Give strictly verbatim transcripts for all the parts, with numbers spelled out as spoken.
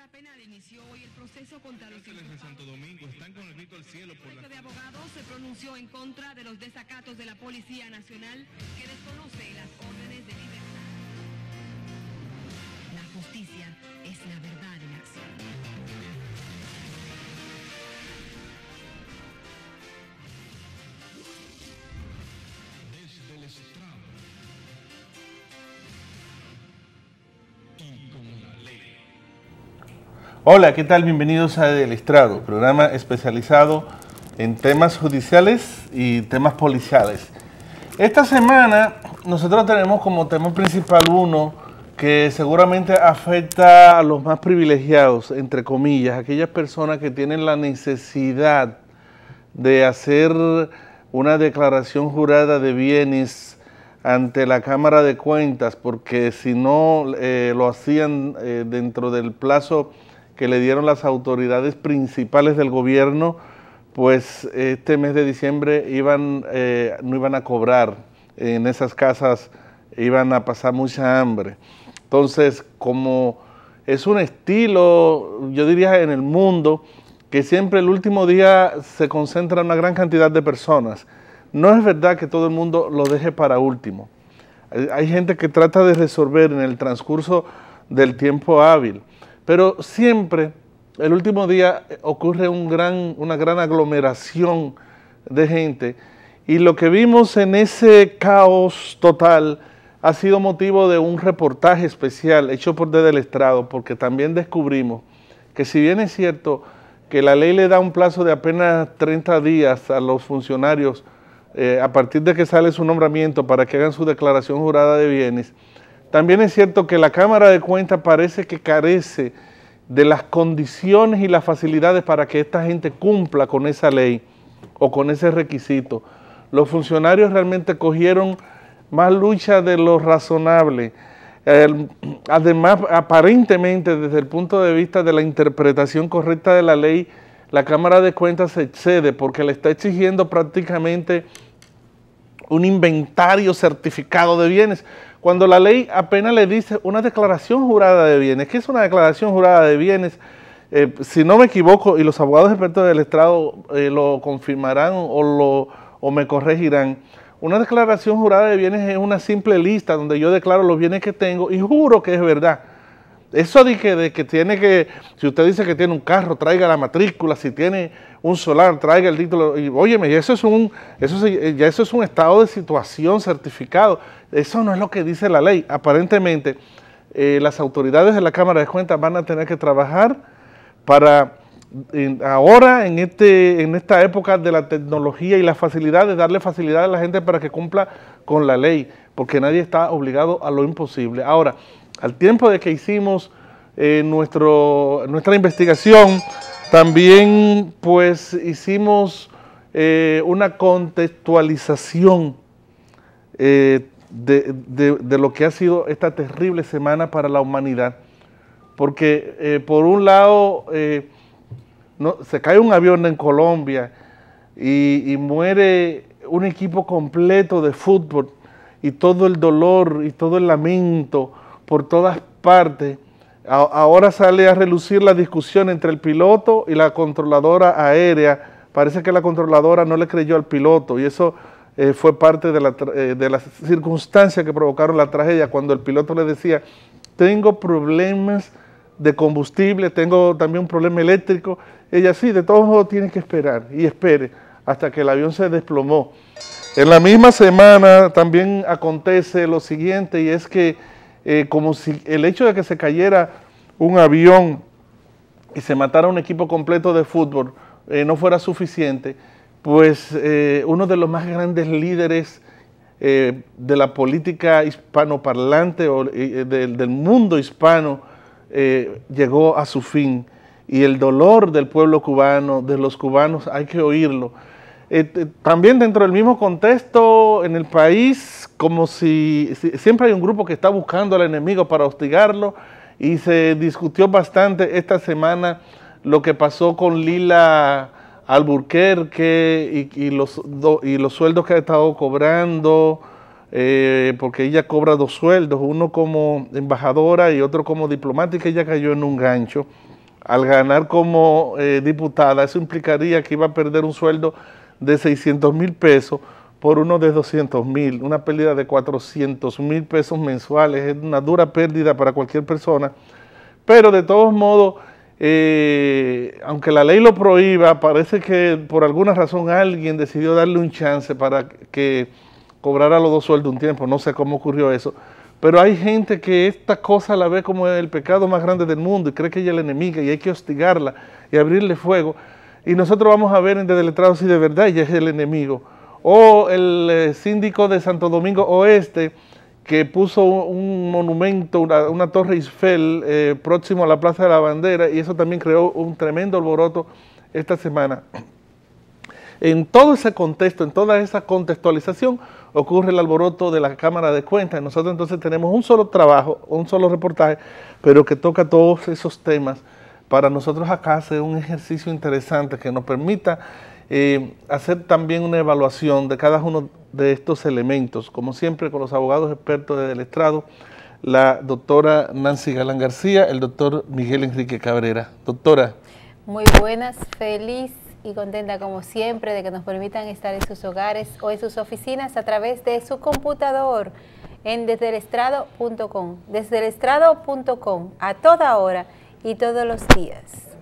Junta Penal inició hoy el proceso contra los de Santo Domingo están con el grito al cielo por la... El de abogados se pronunció en contra de los desacatos de la Policía Nacional que desconoce las órdenes de libertad. La justicia es la verdad en acción. Desde el estrado y con la ley. Hola, ¿qué tal? Bienvenidos a El Estrado, programa especializado en temas judiciales y temas policiales. Esta semana nosotros tenemos como tema principal uno que seguramente afecta a los más privilegiados, entre comillas, aquellas personas que tienen la necesidad de hacer una declaración jurada de bienes ante la Cámara de Cuentas, porque si no eh, lo hacían eh, dentro del plazo que le dieron las autoridades principales del gobierno, pues este mes de diciembre iban, eh, no iban a cobrar en esas casas, iban a pasar mucha hambre. Entonces, como es un estilo, yo diría en el mundo, que siempre el último día se concentra una gran cantidad de personas. No es verdad que todo el mundo lo deje para último. Hay gente que trata de resolver en el transcurso del tiempo hábil, pero siempre el último día ocurre un gran, una gran aglomeración de gente, y lo que vimos en ese caos total ha sido motivo de un reportaje especial hecho por Desde el Estrado, porque también descubrimos que si bien es cierto que la ley le da un plazo de apenas treinta días a los funcionarios eh, a partir de que sale su nombramiento para que hagan su declaración jurada de bienes, también es cierto que la Cámara de Cuentas parece que carece de las condiciones y las facilidades para que esta gente cumpla con esa ley o con ese requisito. Los funcionarios realmente cogieron más lucha de lo razonable. Eh, además, aparentemente, desde el punto de vista de la interpretación correcta de la ley, la Cámara de Cuentas se excede porque le está exigiendo prácticamente un inventario certificado de bienes, cuando la ley apenas le dice una declaración jurada de bienes. ¿Qué es una declaración jurada de bienes? Eh, si no me equivoco, y los abogados expertos del estrado eh, lo confirmarán o, lo, o me corregirán, una declaración jurada de bienes es una simple lista donde yo declaro los bienes que tengo y juro que es verdad. Eso de que, de que tiene que, si usted dice que tiene un carro, traiga la matrícula, si tiene un solar, traiga el título, y óyeme, eso es un, eso es, ya eso es un estado de situación certificado. Eso no es lo que dice la ley. Aparentemente, eh, las autoridades de la Cámara de Cuentas van a tener que trabajar para, en, ahora, en, este, en esta época de la tecnología y las facilidades, darle facilidad a la gente para que cumpla con la ley, porque nadie está obligado a lo imposible. Ahora, al tiempo de que hicimos eh, nuestro, nuestra investigación, también pues hicimos eh, una contextualización eh, de, de, de lo que ha sido esta terrible semana para la humanidad, porque eh, por un lado eh, no, se cae un avión en Colombia y, y muere un equipo completo de fútbol, y todo el dolor y todo el lamento por todas partes. Ahora sale a relucir la discusión entre el piloto y la controladora aérea. Parece que la controladora no le creyó al piloto, y eso eh, fue parte de, la, eh, de las circunstancias que provocaron la tragedia, cuando el piloto le decía: tengo problemas de combustible, tengo también un problema eléctrico. Ella: sí, de todos modos tiene que esperar, y espere hasta que el avión se desplomó. En la misma semana también acontece lo siguiente, y es que Eh, como si el hecho de que se cayera un avión y se matara un equipo completo de fútbol eh, no fuera suficiente, pues eh, uno de los más grandes líderes eh, de la política hispanoparlante o eh, de, del mundo hispano eh, llegó a su fin, y el dolor del pueblo cubano, de los cubanos, hay que oírlo. Eh, también dentro del mismo contexto en el país, como si, si siempre hay un grupo que está buscando al enemigo para hostigarlo, y se discutió bastante esta semana lo que pasó con Lila Alburquerque y, y, los, do, y los sueldos que ha estado cobrando, eh, porque ella cobra dos sueldos, uno como embajadora y otro como diplomática. Ella cayó en un gancho. al ganar como eh, diputada, eso implicaría que iba a perder un sueldo de seiscientos mil pesos por uno de doscientos mil, una pérdida de cuatrocientos mil pesos mensuales, es una dura pérdida para cualquier persona, pero de todos modos, eh, aunque la ley lo prohíba, parece que por alguna razón alguien decidió darle un chance para que cobrara los dos sueldos un tiempo, no sé cómo ocurrió eso, pero hay gente que esta cosa la ve como el pecado más grande del mundo y cree que ella es la enemiga y hay que hostigarla y abrirle fuego, y nosotros vamos a ver en Desde el Estrado si de verdad ella es el enemigo. O el eh, síndico de Santo Domingo Oeste, que puso un, un monumento, una, una torre Eiffel eh, próximo a la Plaza de la Bandera, y eso también creó un tremendo alboroto esta semana. En todo ese contexto, en toda esa contextualización, ocurre el alboroto de la Cámara de Cuentas. Nosotros entonces tenemos un solo trabajo, un solo reportaje, pero que toca todos esos temas para nosotros acá hacer un ejercicio interesante que nos permita eh, hacer también una evaluación de cada uno de estos elementos, como siempre con los abogados expertos del estrado, la doctora Nancy Galán García, el doctor Miguel Enrique Cabrera. Doctora. Muy buenas, feliz y contenta como siempre de que nos permitan estar en sus hogares o en sus oficinas a través de su computador en desde el estrado punto com, desde el estrado punto com, a toda hora y todos los días.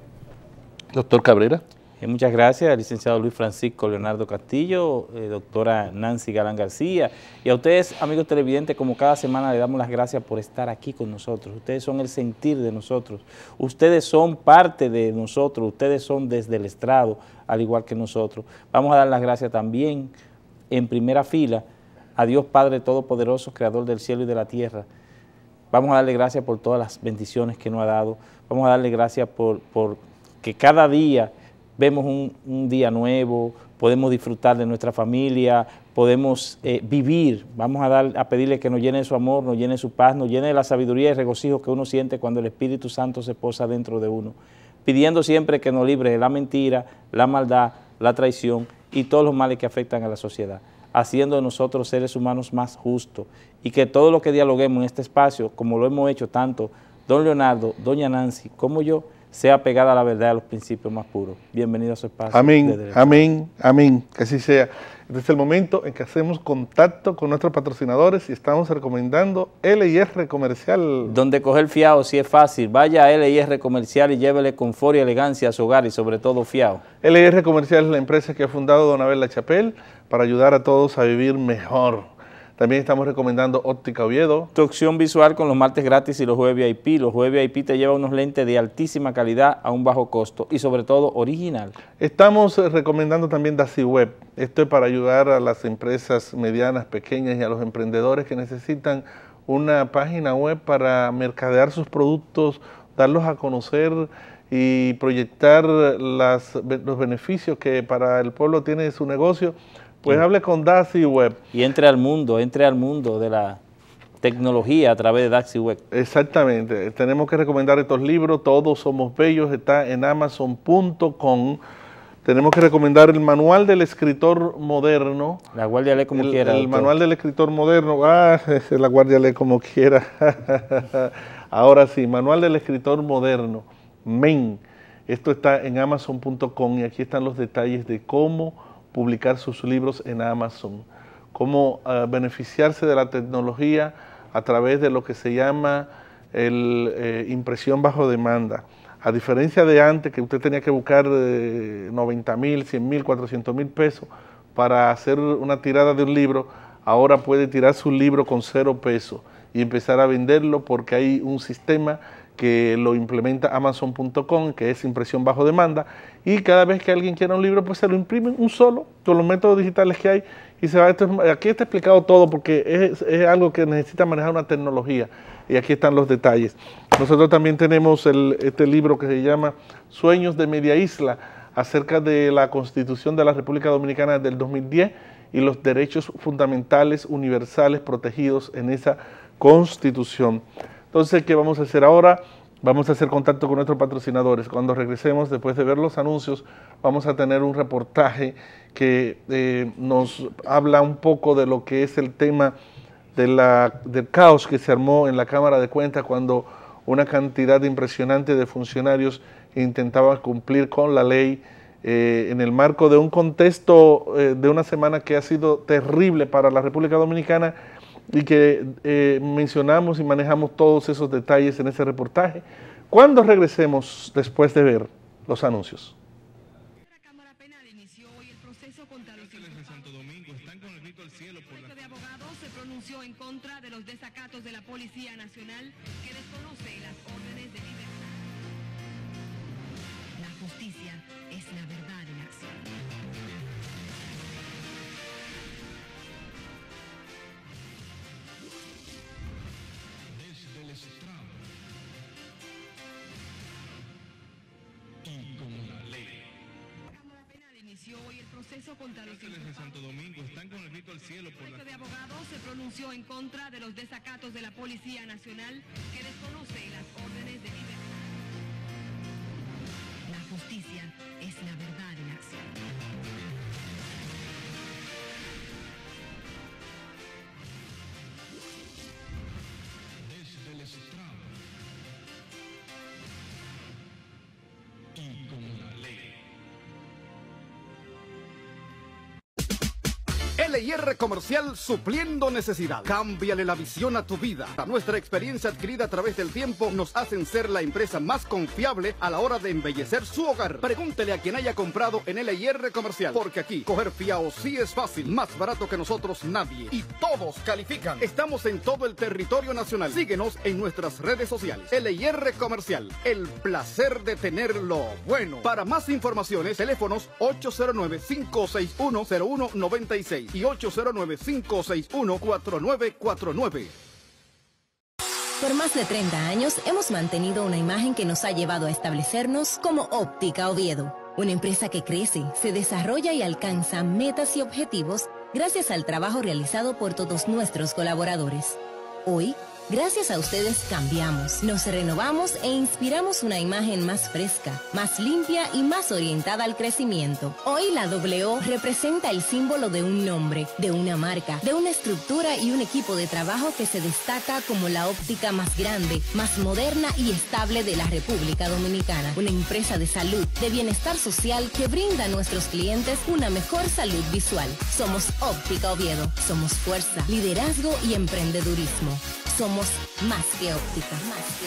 Doctor Cabrera. Eh, muchas gracias, licenciado Luis Francisco Leonardo Castillo, eh, doctora Nancy Galán García, y a ustedes, amigos televidentes, como cada semana le damos las gracias por estar aquí con nosotros. Ustedes son el sentir de nosotros, ustedes son parte de nosotros, ustedes son desde el estrado, al igual que nosotros. Vamos a dar las gracias también, en primera fila, a Dios Padre Todopoderoso, Creador del cielo y de la tierra. Vamos a darle gracias por todas las bendiciones que nos ha dado. Vamos a darle gracias por, por que cada día vemos un, un día nuevo, podemos disfrutar de nuestra familia, podemos eh, vivir. Vamos a, dar, a pedirle que nos llene de su amor, nos llene de su paz, nos llene de la sabiduría y regocijo que uno siente cuando el Espíritu Santo se posa dentro de uno, pidiendo siempre que nos libre de la mentira, la maldad, la traición y todos los males que afectan a la sociedad, haciendo de nosotros seres humanos más justos, y que todo lo que dialoguemos en este espacio, como lo hemos hecho tanto don Leonardo, doña Nancy, como yo, sea pegada a la verdad y a los principios más puros. Bienvenido a su espacio. Amén, amén, amén, que así sea. Este es el momento en que hacemos contacto con nuestros patrocinadores y estamos recomendando L y R Comercial. Donde coger fiado si es fácil, vaya a L y R Comercial y llévele confort y elegancia a su hogar y sobre todo fiado. L y R Comercial es la empresa que ha fundado don Abel Lachapelle para ayudar a todos a vivir mejor. También estamos recomendando Óptica Oviedo. Tu opción visual con los martes gratis y los jueves V I P. Los jueves V I P te llevan unos lentes de altísima calidad a un bajo costo y sobre todo original. Estamos recomendando también DaciWeb. Esto es para ayudar a las empresas medianas, pequeñas y a los emprendedores que necesitan una página web para mercadear sus productos, darlos a conocer y proyectar las, los beneficios que para el pueblo tiene su negocio. Pues hable con DaciWeb. Y entre al mundo, entre al mundo de la tecnología a través de DaciWeb. Exactamente. Tenemos que recomendar estos libros, Todos Somos Bellos, está en amazon punto com. Tenemos que recomendar el Manual del Escritor Moderno. La Guardia lee como el, quiera. El doctor. Manual del Escritor Moderno. Ah, la Guardia lee como quiera. Ahora sí, Manual del Escritor Moderno. Men. Esto está en amazon punto com y aquí están los detalles de cómo publicar sus libros en Amazon, cómo uh, beneficiarse de la tecnología a través de lo que se llama el, eh, impresión bajo demanda. A diferencia de antes, que usted tenía que buscar eh, noventa mil, cien mil, cuatrocientos mil pesos para hacer una tirada de un libro, ahora puede tirar su libro con cero pesos y empezar a venderlo porque hay un sistema que lo implementa amazon punto com, que es impresión bajo demanda, y cada vez que alguien quiera un libro, pues se lo imprimen un solo, con los métodos digitales que hay, y se va. Esto es, aquí está explicado todo, porque es, es algo que necesita manejar una tecnología, y aquí están los detalles. Nosotros también tenemos el, este libro que se llama Sueños de Media Isla, acerca de la Constitución de la República Dominicana del dos mil diez, y los derechos fundamentales universales protegidos en esa Constitución. Entonces, ¿qué vamos a hacer ahora? Vamos a hacer contacto con nuestros patrocinadores. Cuando regresemos, después de ver los anuncios, vamos a tener un reportaje que eh, nos habla un poco de lo que es el tema de la, del caos que se armó en la Cámara de Cuentas cuando una cantidad impresionante de funcionarios intentaban cumplir con la ley eh, en el marco de un contexto eh, de una semana que ha sido terrible para la República Dominicana y que eh, mencionamos y manejamos todos esos detalles en ese reportaje. ¿Cuándo regresemos después de ver los anuncios? La Cámara Penal inició hoy el proceso contra los De Santo Domingo están con el grito al cielo por la... de abogados se pronunció en contra de los desacatos de la Policía Nacional que desconoce las órdenes de libertad. La justicia es la verdad en acción. Desde el estrado y con la ley. La Cámara Penal inició hoy el proceso contra los De Santo Domingo están con el grito al cielo por la... de abogados se pronunció en contra de los desacatos de la Policía Nacional que desconoce las órdenes de libertad. La justicia es la verdad en acción. Desde el estrado y con la ley. L I R Comercial, supliendo necesidad. Cámbiale la visión a tu vida. Nuestra experiencia adquirida a través del tiempo nos hacen ser la empresa más confiable a la hora de embellecer su hogar. Pregúntele a quien haya comprado en L I R Comercial, porque aquí coger fiao sí es fácil. Más barato que nosotros nadie. Y todos califican. Estamos en todo el territorio nacional. Síguenos en nuestras redes sociales. L I R Comercial, el placer de tenerlo bueno. Para más informaciones, teléfonos ocho cero nueve, cinco seis uno, cero uno nueve seis y ocho cero nueve, cinco seis uno, cuatro nueve cuatro nueve. Por más de treinta años hemos mantenido una imagen que nos ha llevado a establecernos como Óptica Oviedo, una empresa que crece, se desarrolla y alcanza metas y objetivos gracias al trabajo realizado por todos nuestros colaboradores. Hoy, gracias a ustedes cambiamos, nos renovamos e inspiramos una imagen más fresca, más limpia y más orientada al crecimiento. Hoy la doble O representa el símbolo de un nombre, de una marca, de una estructura y un equipo de trabajo que se destaca como la óptica más grande, más moderna y estable de la República Dominicana. Una empresa de salud, de bienestar social que brinda a nuestros clientes una mejor salud visual. Somos Óptica Oviedo, somos fuerza, liderazgo y emprendedurismo. Somos más que óptica, más que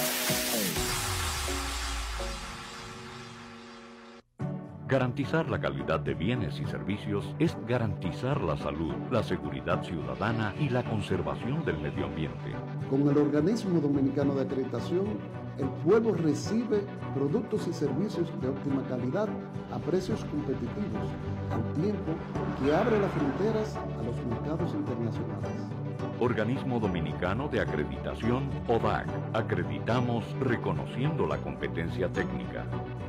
óptica. Garantizar la calidad de bienes y servicios es garantizar la salud, la seguridad ciudadana y la conservación del medio ambiente. Con el Organismo Dominicano de Acreditación, el pueblo recibe productos y servicios de óptima calidad a precios competitivos, al tiempo que abre las fronteras a los mercados internacionales. Organismo Dominicano de Acreditación, O D A C. Acreditamos reconociendo la competencia técnica.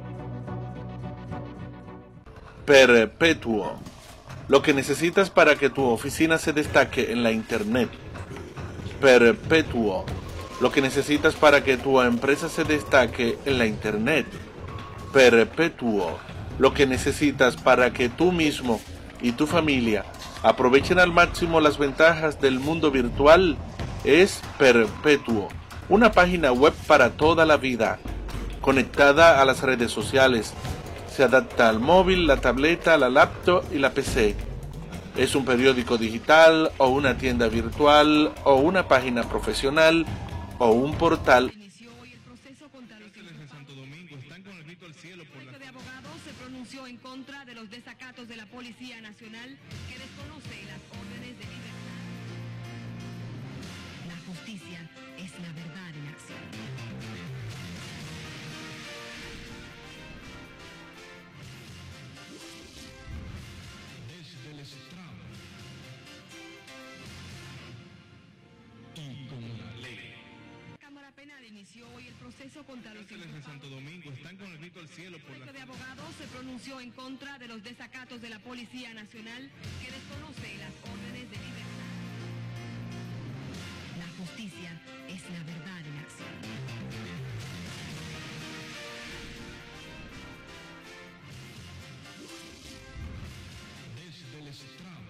Perpetuo. Lo que necesitas para que tu oficina se destaque en la Internet. Perpetuo. Lo que necesitas para que tu empresa se destaque en la Internet. Perpetuo. Lo que necesitas para que tú mismo y tu familia aprovechen al máximo las ventajas del mundo virtual es Perpetuo, una página web para toda la vida, conectada a las redes sociales. Se adapta al móvil, la tableta, la laptop y la P C. Es un periódico digital o una tienda virtual o una página profesional o un portal. De Santo Domingo están con el grito al cielo por la... de abogados se pronunció en contra de los desacatos de la Policía Nacional que desconoce las órdenes de libertad. La justicia es la verdad en acción. Desde el estrado y con la ley. La Cámara Penal inició hoy el proceso contra los De Santo Domingo están con el grito al cielo por la... de abogados se pronunció en contra de los desacatos de la Policía Nacional que desconoce las órdenes de libertad. La justicia es la verdad en acción. Desde el estrado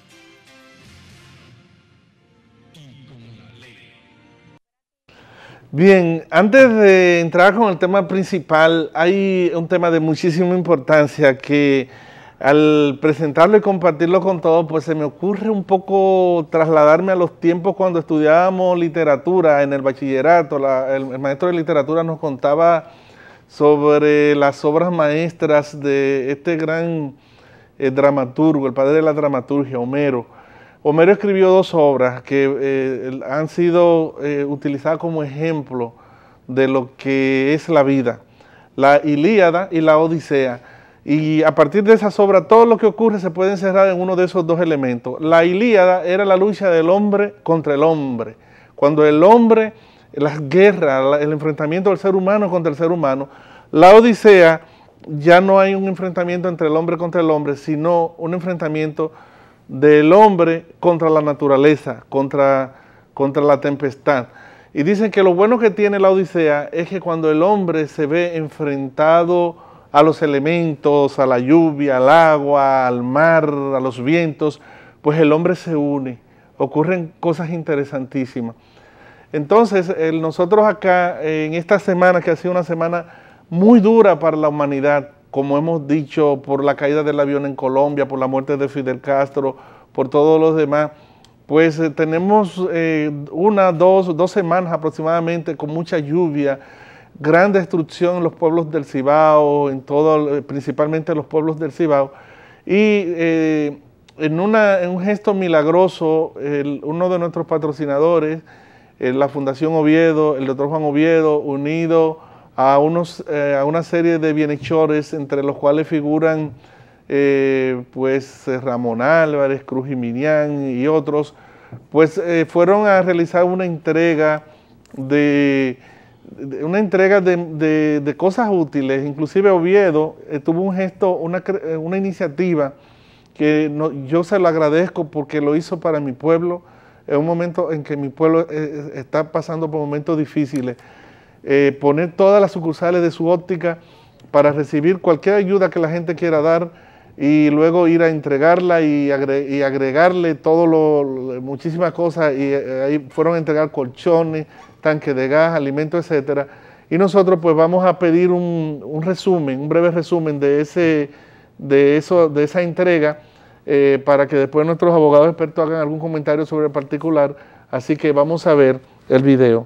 y con la ley. Bien, antes de entrar con el tema principal, hay un tema de muchísima importancia que al presentarlo y compartirlo con todos, pues se me ocurre un poco trasladarme a los tiempos cuando estudiábamos literatura en el bachillerato. La, el, el maestro de literatura nos contaba sobre las obras maestras de este gran eh, dramaturgo, el padre de la dramaturgia, Homero. Homero escribió dos obras que eh, han sido eh, utilizadas como ejemplo de lo que es la vida, la Ilíada y la Odisea. Y a partir de esas obras, todo lo que ocurre se puede encerrar en uno de esos dos elementos. La Ilíada era la lucha del hombre contra el hombre. Cuando el hombre, las guerras, el enfrentamiento del ser humano contra el ser humano. La Odisea, ya no hay un enfrentamiento entre el hombre contra el hombre, sino un enfrentamiento del hombre contra la naturaleza, contra, contra la tempestad. Y dicen que lo bueno que tiene la Odisea es que cuando el hombre se ve enfrentado a los elementos, a la lluvia, al agua, al mar, a los vientos, pues el hombre se une, ocurren cosas interesantísimas. Entonces, el, nosotros acá, en esta semana, que ha sido una semana muy dura para la humanidad, como hemos dicho, por la caída del avión en Colombia, por la muerte de Fidel Castro, por todos los demás, pues eh, tenemos eh, una, dos, dos semanas aproximadamente con mucha lluvia, gran destrucción en los pueblos del Cibao, en todo, principalmente en los pueblos del Cibao, y eh, en, una, en un gesto milagroso, el, uno de nuestros patrocinadores, eh, la Fundación Oviedo, el doctor Juan Oviedo, unido a, unos, eh, a una serie de bienhechores, entre los cuales figuran eh, pues Ramón Álvarez, Cruz Jiminián y otros, pues eh, fueron a realizar una entrega de una entrega de, de, de cosas útiles. Inclusive Oviedo eh, tuvo un gesto, una, una iniciativa que no, yo se lo agradezco porque lo hizo para mi pueblo, en un momento en que mi pueblo eh, está pasando por momentos difíciles, eh, poner todas las sucursales de su óptica para recibir cualquier ayuda que la gente quiera dar y luego ir a entregarla y, agre y agregarle todo lo, muchísimas cosas, y eh, ahí fueron a entregar colchones, tanques de gas, alimentos, etcétera. Y nosotros pues vamos a pedir un, un resumen, un breve resumen de, ese, de, eso, de esa entrega, eh, para que después nuestros abogados expertos hagan algún comentario sobre el particular. Así que vamos a ver el video.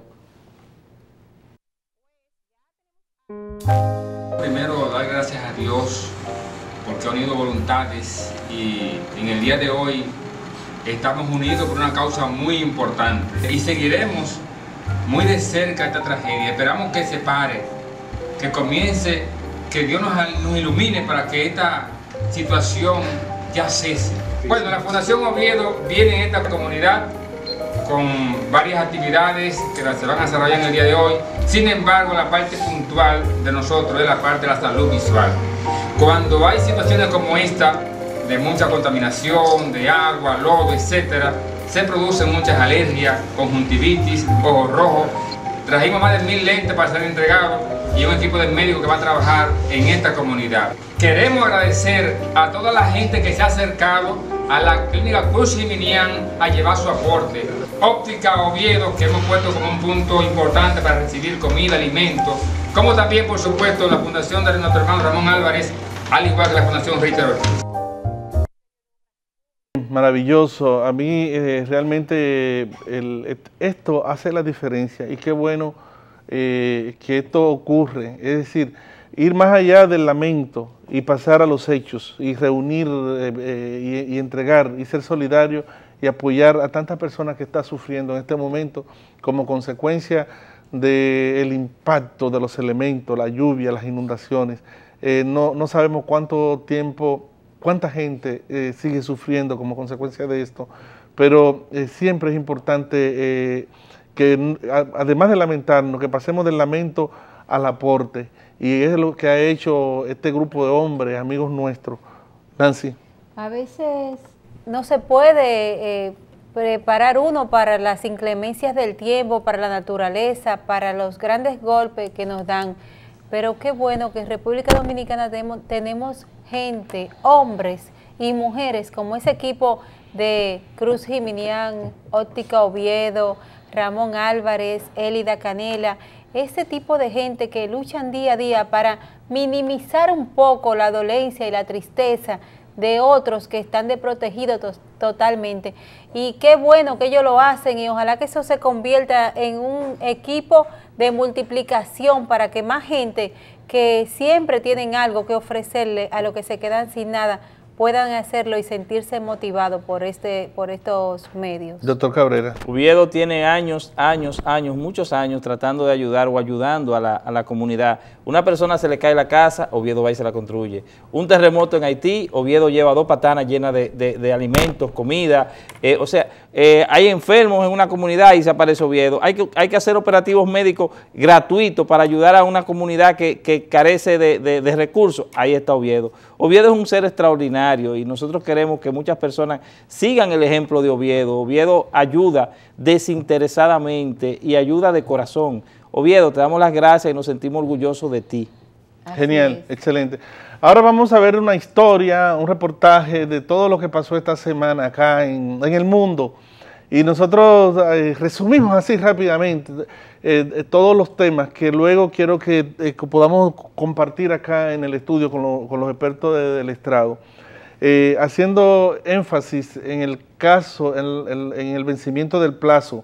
Primero, dar gracias a Dios porque ha unido voluntades, y en el día de hoy estamos unidos por una causa muy importante y seguiremos muy de cerca esta tragedia. Esperamos que se pare, que comience, que Dios nos, nos ilumine para que esta situación ya cese. Bueno, la Fundación Oviedo viene en esta comunidad con varias actividades que se van a desarrollar en el día de hoy. Sin embargo, la parte puntual de nosotros es la parte de la salud visual. Cuando hay situaciones como esta, de mucha contaminación, de agua, lodo, etcétera, se producen muchas alergias, conjuntivitis, ojos rojos. Trajimos más de mil lentes para ser entregados y un equipo de médicos que va a trabajar en esta comunidad. Queremos agradecer a toda la gente que se ha acercado a la clínica Cruz Jiminián a llevar su aporte. Óptica Oviedo, que hemos puesto como un punto importante para recibir comida, alimentos, como también, por supuesto, la Fundación de nuestro hermano Ramón Álvarez, al igual que la Fundación Richter Ortiz. Maravilloso. A mí eh, realmente el, esto hace la diferencia, y qué bueno eh, que esto ocurre. Es decir, ir más allá del lamento y pasar a los hechos y reunir eh, eh, y, y entregar y ser solidario y apoyar a tantas personas que están sufriendo en este momento como consecuencia del impacto de los elementos, la lluvia, las inundaciones. Eh, no, no sabemos cuánto tiempo, cuánta gente eh, sigue sufriendo como consecuencia de esto, pero eh, siempre es importante eh, que, a, además de lamentarnos, que pasemos del lamento al aporte, y es lo que ha hecho este grupo de hombres, amigos nuestros. Nancy. A veces no se puede eh, preparar uno para las inclemencias del tiempo, para la naturaleza, para los grandes golpes que nos dan, pero qué bueno que en República Dominicana tenemos, tenemos gente, hombres y mujeres como ese equipo de Cruz Jiminián, Óptica Oviedo, Ramón Álvarez, Élida Canela, ese tipo de gente que luchan día a día para minimizar un poco la dolencia y la tristeza de otros que están desprotegidos to totalmente. Y qué bueno que ellos lo hacen y ojalá que eso se convierta en un equipo de multiplicación para que más gente que siempre tienen algo que ofrecerle a los que se quedan sin nada puedan hacerlo y sentirse motivados por este por estos medios. Doctor Cabrera. Oviedo tiene años, años, años, muchos años tratando de ayudar o ayudando a la, a la comunidad. Una persona se le cae la casa, Oviedo va y se la construye. Un terremoto en Haití, Oviedo lleva dos patanas llenas de, de, de alimentos, comida. Eh, o sea, eh, hay enfermos en una comunidad y se aparece Oviedo. Hay que, hay que hacer operativos médicos gratuitos para ayudar a una comunidad que, que carece de, de, de recursos. Ahí está Oviedo. Oviedo es un ser extraordinario y nosotros queremos que muchas personas sigan el ejemplo de Oviedo. Oviedo ayuda desinteresadamente y ayuda de corazón. Oviedo, te damos las gracias y nos sentimos orgullosos de ti. Así Genial, es. excelente. Ahora vamos a ver una historia, un reportaje de todo lo que pasó esta semana acá en, en el mundo. Y nosotros eh, resumimos así rápidamente eh, eh, todos los temas que luego quiero que, eh, que podamos compartir acá en el estudio con, lo, con los expertos de, del estrado, eh, haciendo énfasis en el caso, en, en, en el vencimiento del plazo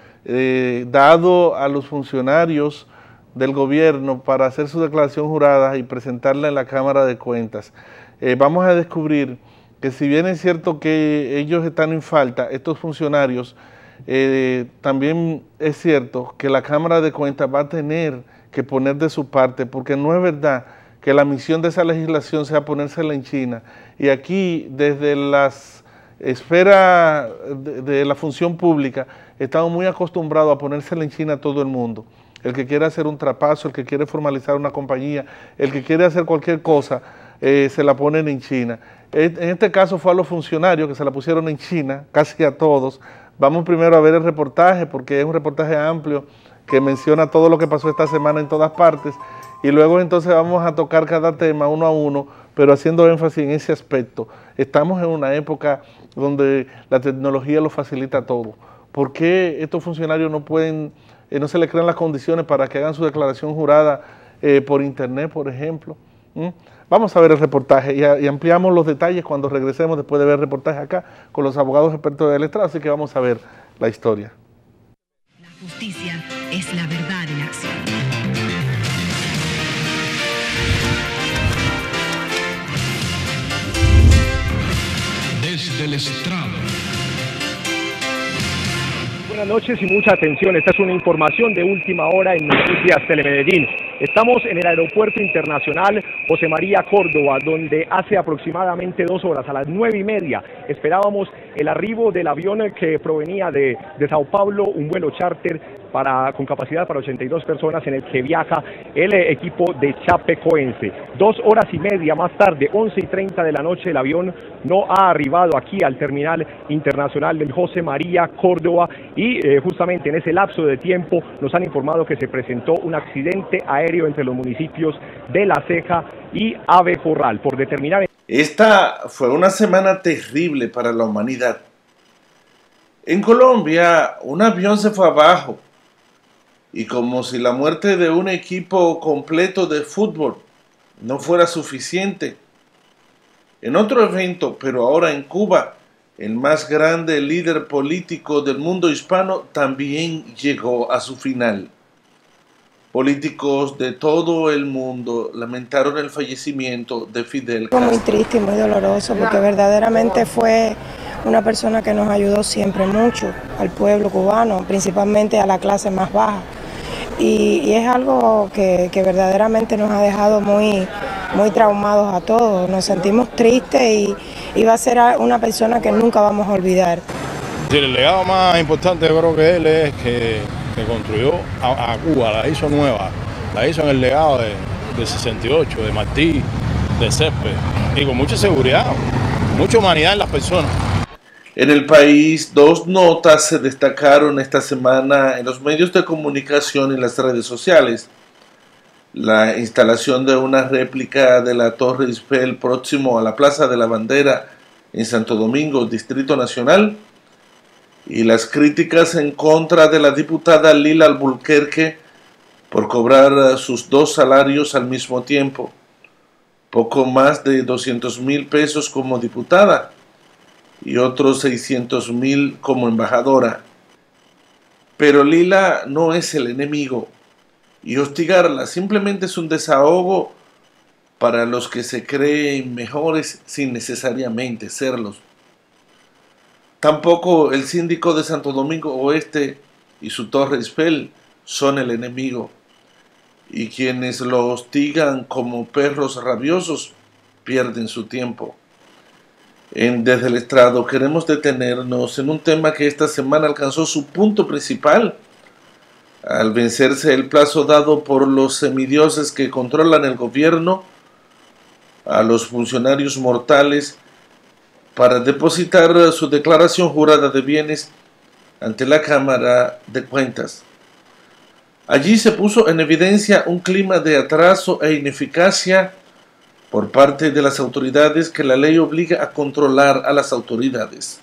eh, dado a los funcionarios del gobierno para hacer su declaración jurada y presentarla en la Cámara de Cuentas. Eh, vamos a descubrir que si bien es cierto que ellos están en falta, estos funcionarios, eh, también es cierto que la Cámara de Cuentas va a tener que poner de su parte, porque no es verdad que la misión de esa legislación sea ponérsela en China. Y aquí, desde las esferas de, de la función pública, estamos muy acostumbrados a ponérsela en China a todo el mundo. El que quiere hacer un trapazo, el que quiere formalizar una compañía, el que quiere hacer cualquier cosa, eh, se la ponen en China. En este caso fue a los funcionarios que se la pusieron en China, casi a todos. Vamos primero a ver el reportaje, porque es un reportaje amplio que menciona todo lo que pasó esta semana en todas partes, y luego entonces vamos a tocar cada tema uno a uno, pero haciendo énfasis en ese aspecto. Estamos en una época donde la tecnología lo facilita todo. ¿Por qué estos funcionarios no pueden, eh, no se les crean las condiciones para que hagan su declaración jurada eh, por internet, por ejemplo? ¿Mm? Vamos a ver el reportaje y, a, y ampliamos los detalles cuando regresemos después de ver el reportaje acá con los abogados expertos del estrado, así que vamos a ver la historia. La justicia es la verdad en acción. Desde el estrado. Buenas noches y mucha atención. Esta es una información de última hora en Noticias Telemedellín. Estamos en el Aeropuerto Internacional José María Córdoba, donde hace aproximadamente dos horas, a las nueve y media, esperábamos el arribo del avión que provenía de, de Sao Paulo, un vuelo charter para, con capacidad para ochenta y dos personas, en el que viaja el equipo de Chapecoense. Dos horas y media más tarde, once y treinta de la noche, el avión no ha arribado aquí al terminal internacional del José María Córdoba y eh, justamente en ese lapso de tiempo nos han informado que se presentó un accidente aéreo entre los municipios de La Ceja y Ave Corral. Por determinar... Esta fue una semana terrible para la humanidad. En Colombia, un avión se fue abajo y como si la muerte de un equipo completo de fútbol no fuera suficiente. En otro evento, pero ahora en Cuba, el más grande líder político del mundo hispano también llegó a su final. Políticos de todo el mundo lamentaron el fallecimiento de Fidel Castro. Muy triste y muy doloroso, porque verdaderamente fue una persona que nos ayudó siempre mucho al pueblo cubano, principalmente a la clase más baja. Y, y es algo que, que verdaderamente nos ha dejado muy, muy traumados a todos. Nos sentimos tristes y, y va a ser una persona que nunca vamos a olvidar. Sí, el legado más importante yo creo que él es que, que construyó a, a Cuba, la hizo nueva, la hizo en el legado de, de sesenta y ocho, de Martí, de Césped, y con mucha seguridad, mucha humanidad en las personas. En el país, dos notas se destacaron esta semana en los medios de comunicación y las redes sociales. La instalación de una réplica de la Torre Eiffel próximo a la Plaza de la Bandera en Santo Domingo, Distrito Nacional, y las críticas en contra de la diputada Lila Albuquerque por cobrar sus dos salarios al mismo tiempo, poco más de doscientos mil pesos como diputada y otros seiscientos mil como embajadora. Pero Lila no es el enemigo, y hostigarla simplemente es un desahogo para los que se creen mejores sin necesariamente serlos. Tampoco el síndico de Santo Domingo Oeste y su Torre Eiffel son el enemigo, y quienes lo hostigan como perros rabiosos pierden su tiempo. En Desde el Estrado queremos detenernos en un tema que esta semana alcanzó su punto principal, al vencerse el plazo dado por los semidioses que controlan el gobierno a los funcionarios mortales para depositar su declaración jurada de bienes ante la Cámara de Cuentas. Allí se puso en evidencia un clima de atraso e ineficacia por parte de las autoridades que la ley obliga a controlar a las autoridades.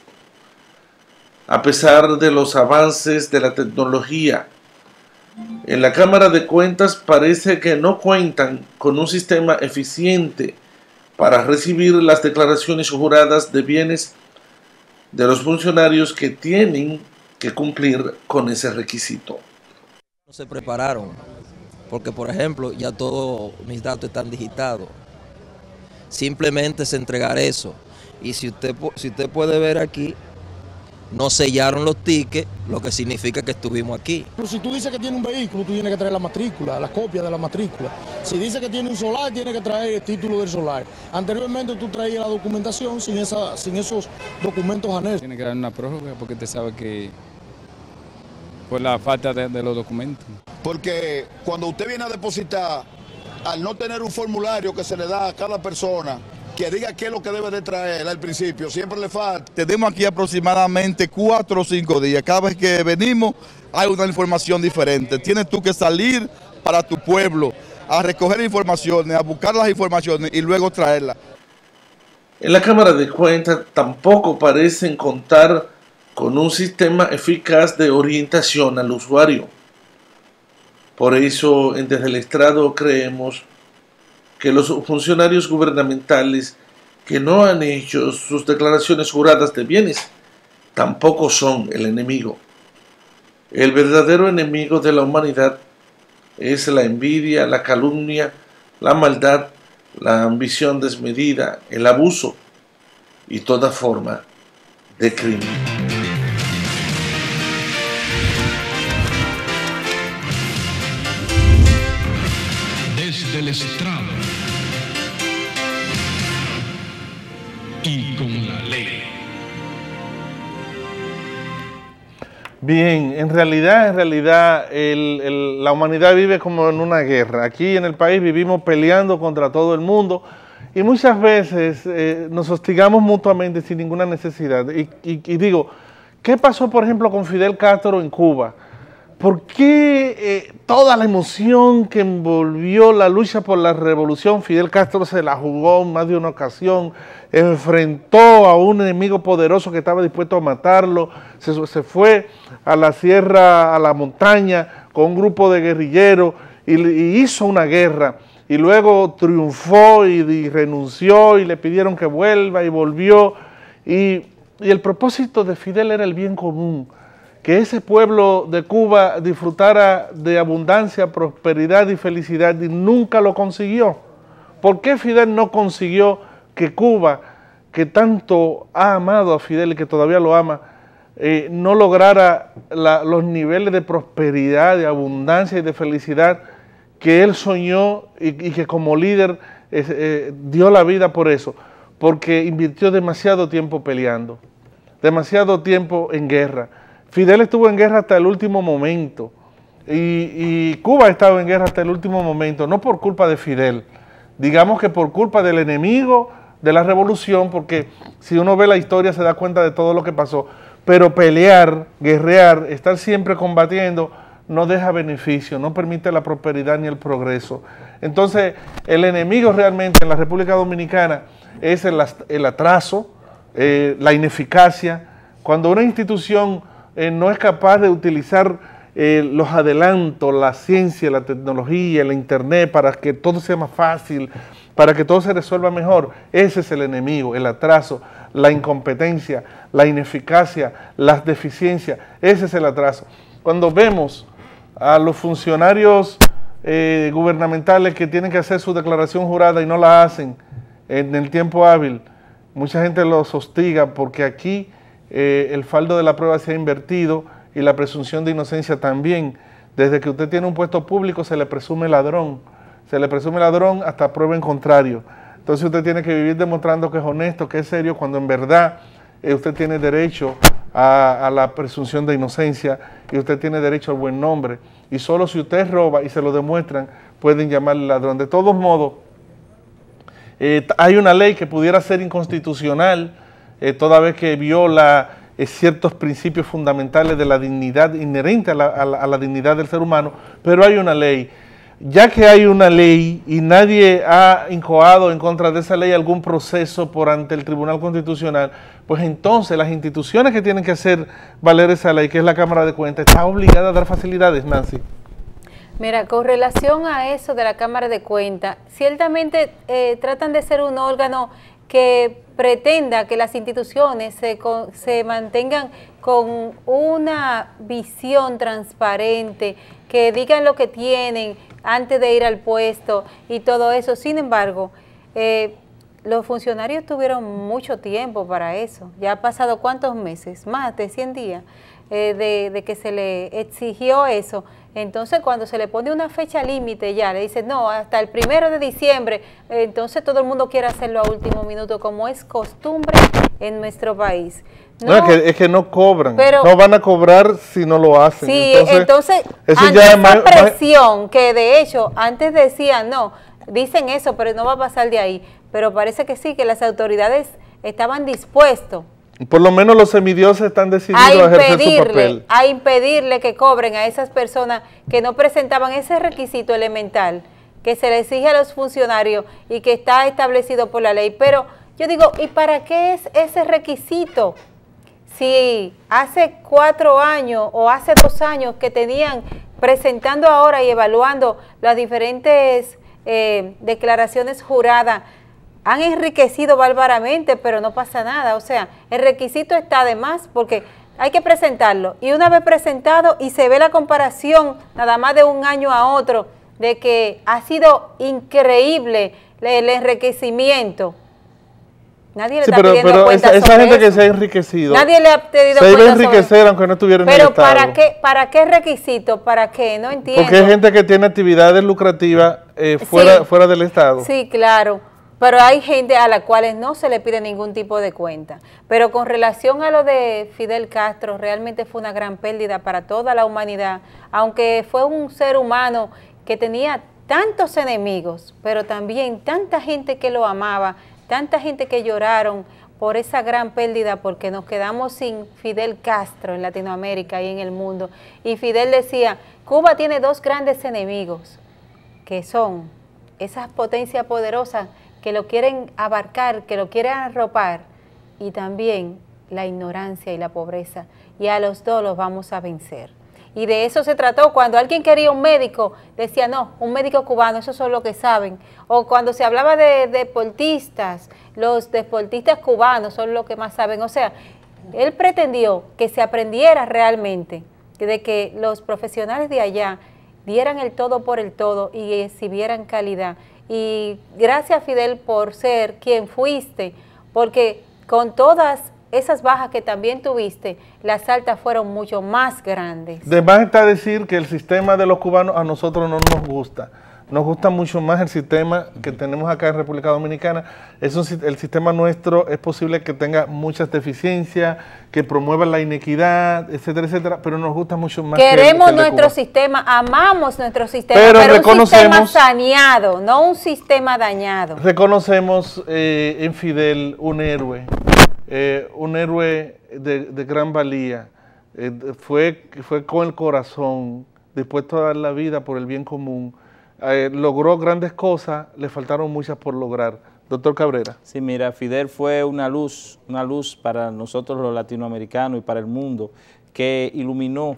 A pesar de los avances de la tecnología, en la Cámara de Cuentas parece que no cuentan con un sistema eficiente para recibir las declaraciones juradas de bienes de los funcionarios que tienen que cumplir con ese requisito. No se prepararon, porque por ejemplo ya todos mis datos están digitados. Simplemente es entregar eso. Y si usted, si usted puede ver aquí, no sellaron los tickets, lo que significa que estuvimos aquí. Si tú dices que tiene un vehículo, tú tienes que traer la matrícula, la copia de la matrícula. Si dice que tiene un solar, tienes que traer el título del solar. Anteriormente tú traías la documentación sin, esa, sin esos documentos anexos. Tiene que dar una prórroga porque usted sabe que por la falta de, de los documentos. Porque cuando usted viene a depositar, al no tener un formulario que se le da a cada persona, que diga qué es lo que debe de traer al principio, siempre le falta. Tenemos aquí aproximadamente cuatro o cinco días. Cada vez que venimos hay una información diferente. Tienes tú que salir para tu pueblo a recoger informaciones, a buscar las informaciones y luego traerlas. En la Cámara de Cuentas tampoco parecen contar con un sistema eficaz de orientación al usuario. Por eso, en Desde el Estrado creemos que los funcionarios gubernamentales que no han hecho sus declaraciones juradas de bienes tampoco son el enemigo. El verdadero enemigo de la humanidad es la envidia, la calumnia, la maldad, la ambición desmedida, el abuso y toda forma de crimen. Desde el estrado y con la ley. Bien, en realidad, en realidad, el, el, la humanidad vive como en una guerra. Aquí en el país vivimos peleando contra todo el mundo y muchas veces eh, nos hostigamos mutuamente sin ninguna necesidad. Y, y, y digo, ¿qué pasó, por ejemplo, con Fidel Castro en Cuba? ¿Por qué eh, toda la emoción que envolvió la lucha por la revolución, Fidel Castro se la jugó en más de una ocasión, enfrentó a un enemigo poderoso que estaba dispuesto a matarlo, se, se fue a la sierra, a la montaña, con un grupo de guerrilleros y, y hizo una guerra, y luego triunfó y, y renunció y le pidieron que vuelva y volvió, y, y el propósito de Fidel era el bien común, que ese pueblo de Cuba disfrutara de abundancia, prosperidad y felicidad, y nunca lo consiguió. ¿Por qué Fidel no consiguió que Cuba, que tanto ha amado a Fidel y que todavía lo ama, eh, no lograra la, los niveles de prosperidad, de abundancia y de felicidad que él soñó y, y que como líder eh, eh, dio la vida por eso? Porque invirtió demasiado tiempo peleando, demasiado tiempo en guerra. Fidel estuvo en guerra hasta el último momento y, y Cuba ha estado en guerra hasta el último momento, no por culpa de Fidel, digamos que por culpa del enemigo de la revolución, porque si uno ve la historia se da cuenta de todo lo que pasó, pero pelear, guerrear, estar siempre combatiendo no deja beneficio, no permite la prosperidad ni el progreso. Entonces el enemigo realmente en la República Dominicana es el, el atraso, eh, la ineficacia. Cuando una institución eh, no es capaz de utilizar eh, los adelantos, la ciencia, la tecnología, la internet, para que todo sea más fácil, para que todo se resuelva mejor. Ese es el enemigo, el atraso, la incompetencia, la ineficacia, las deficiencias. Ese es el atraso. Cuando vemos a los funcionarios eh, gubernamentales que tienen que hacer su declaración jurada y no la hacen en el tiempo hábil, mucha gente los hostiga porque aquí eh, el fardo de la prueba se ha invertido y la presunción de inocencia también. Desde que usted tiene un puesto público se le presume ladrón, se le presume ladrón hasta prueba en contrario. Entonces usted tiene que vivir demostrando que es honesto, que es serio, cuando en verdad eh, usted tiene derecho a, a la presunción de inocencia y usted tiene derecho al buen nombre. Y solo si usted roba y se lo demuestran, pueden llamarle ladrón. De todos modos, eh, hay una ley que pudiera ser inconstitucional, eh, toda vez que viola eh, ciertos principios fundamentales de la dignidad inherente a la, a, la, a la dignidad del ser humano, pero hay una ley. Ya que hay una ley y nadie ha incoado en contra de esa ley algún proceso por ante el Tribunal Constitucional, pues entonces las instituciones que tienen que hacer valer esa ley, que es la Cámara de Cuentas, está obligada a dar facilidades, Nancy. Mira, con relación a eso de la Cámara de Cuentas, ciertamente eh, tratan de ser un órgano que pretenda que las instituciones se, con, se mantengan con una visión transparente, que digan lo que tienen antes de ir al puesto y todo eso. Sin embargo, eh, los funcionarios tuvieron mucho tiempo para eso. Ya ha pasado ¿cuántos meses? Más de cien días eh, de, de que se le exigió eso. Entonces, cuando se le pone una fecha límite ya, le dicen, no, hasta el primero de diciembre, eh, entonces todo el mundo quiere hacerlo a último minuto, como es costumbre en nuestro país. No, no es, que, es que no cobran, pero, no van a cobrar si no lo hacen. Sí, entonces, entonces ante ya esa más, presión, más... que de hecho antes decían, no, dicen eso, pero no va a pasar de ahí, pero parece que sí, que las autoridades estaban dispuestos. Por lo menos los semidioses están decididos a, a ejercer su papel. A impedirle que cobren a esas personas que no presentaban ese requisito elemental que se le exige a los funcionarios y que está establecido por la ley. Pero yo digo, ¿y para qué es ese requisito? Si hace cuatro años o hace dos años que tenían presentando ahora y evaluando las diferentes eh, declaraciones juradas, han enriquecido bárbaramente, pero no pasa nada. O sea, el requisito está de más porque hay que presentarlo. Y una vez presentado y se ve la comparación nada más de un año a otro, de que ha sido increíble el enriquecimiento. Nadie le sí, está pero, pidiendo pero cuentas esa, esa sobre gente eso. que se ha enriquecido. Nadie le ha pedido se iba a enriquecer sobre... aunque no estuviera en pero el Estado. Pero ¿para qué, ¿para qué requisito? ¿Para qué? No entiendo. Porque hay gente que tiene actividades lucrativas eh, fuera, sí, fuera del Estado. Sí, claro. Pero hay gente a la cual no se le pide ningún tipo de cuenta. Pero con relación a lo de Fidel Castro, realmente fue una gran pérdida para toda la humanidad, aunque fue un ser humano que tenía tantos enemigos, pero también tanta gente que lo amaba, tanta gente que lloraron por esa gran pérdida, porque nos quedamos sin Fidel Castro en Latinoamérica y en el mundo. Y Fidel decía, Cuba tiene dos grandes enemigos, que son esas potencias poderosas que lo quieren abarcar, que lo quieren arropar, y también la ignorancia y la pobreza, y a los dos los vamos a vencer. Y de eso se trató. Cuando alguien quería un médico, decía, no, un médico cubano, esos son los que saben. O cuando se hablaba de deportistas, los deportistas cubanos son los que más saben. O sea, él pretendió que se aprendiera realmente, de que los profesionales de allá dieran el todo por el todo y exhibieran calidad. Y gracias, Fidel, por ser quien fuiste, porque con todas esas bajas que también tuviste, las altas fueron mucho más grandes. De más está decir que el sistema de los cubanos a nosotros no nos gusta. Nos gusta mucho más el sistema que tenemos acá en República Dominicana. Es un, el sistema nuestro es posible que tenga muchas deficiencias, que promueva la inequidad, etcétera, etcétera, pero nos gusta mucho más. Queremos que el, que el nuestro Cuba. sistema, amamos nuestro sistema, pero, pero un sistema saneado, no un sistema dañado. Reconocemos eh, en Fidel un héroe, eh, un héroe de, de gran valía. Eh, fue, fue con el corazón, dispuesto a dar la vida por el bien común. Eh, logró grandes cosas, le faltaron muchas por lograr. Doctor Cabrera. Sí, mira, Fidel fue una luz, una luz para nosotros los latinoamericanos y para el mundo, que iluminó,